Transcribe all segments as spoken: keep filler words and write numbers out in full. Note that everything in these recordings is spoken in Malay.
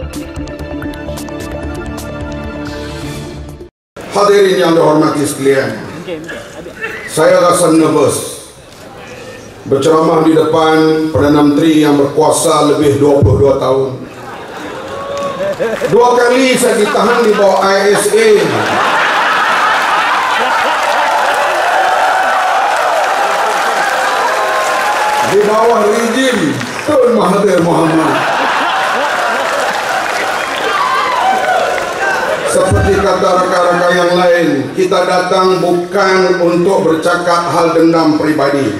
Hadirin yang dihormati sekalian, saya rasa nervous berceramah di depan Perdana Menteri yang berkuasa lebih dua puluh dua tahun. Dua kali saya ditahan di bawah I S A. Di bawah rejim Tun Mahathir Mohamad. Seperti kata rakan-rakan yang lain, kita datang bukan untuk bercakap hal dendam pribadi.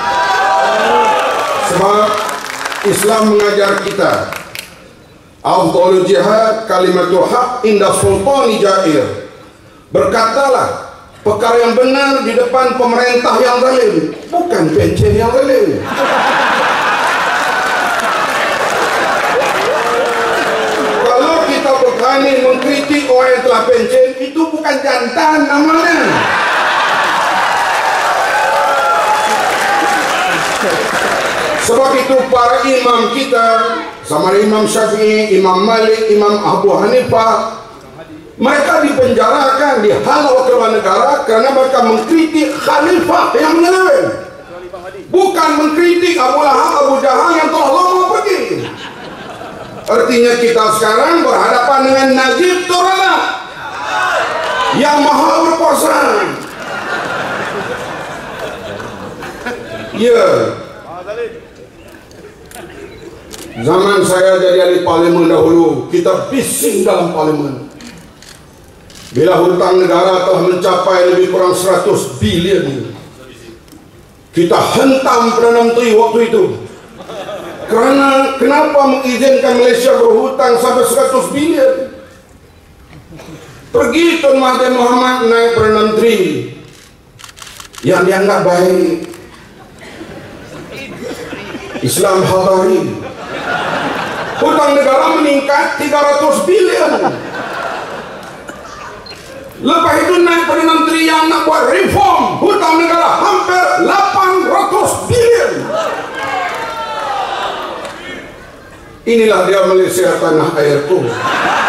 Sebab Islam mengajar kita, afdhalul jihad kalimatul haq inda sultani jair. Berkatalah perkara yang benar di depan pemerintah yang zalim, bukan pencen yang zalim. Kalau kita berani mengkritik orang yang telah pencen, itu bukan jantan namanya. Sebab itu para imam kita, sama Imam Syafi'i, Imam Malik, Imam Abu Hanifah, mereka dipenjarakan, dihalau ke luar negara kerana mereka mengkritik khalifah yang menyeleweng, bukan mengkritik Abu Lahab, Abu Jahal yang telah lama pergi. Artinya kita sekarang berhadapan dengan Najib Turana yang maha berkuasa. Ya, zaman saya jadi ahli parlimen dahulu, kita bising dalam parlimen. Bila hutang negara telah mencapai lebih kurang seratus bilion, kita hentam Perdana Menteri waktu itu. Kerana kenapa mengizinkan Malaysia berhutang sampai seratus bilion? Pergi Tun Mahathir Mohamad naik Perdana Menteri yang dianggap baik, Islam Hadari, hutang negara meningkat tiga ratus bilion. Lepas itu naik Perdana Menteri yang nak buat reform, hutang negara hampir lapan ratus bilion. Inilah dia Malaysia tanah airku.